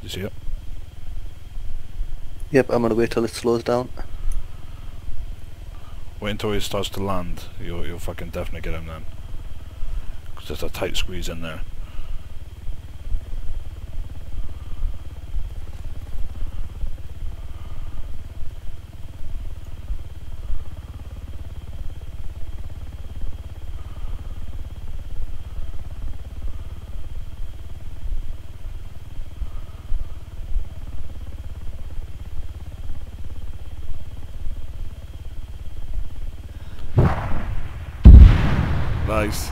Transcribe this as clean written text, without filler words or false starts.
You see it? Yep, I'm gonna wait till it slows down. Wait until he starts to land. You'll fucking definitely get him then. Because there's a tight squeeze in there. Nice.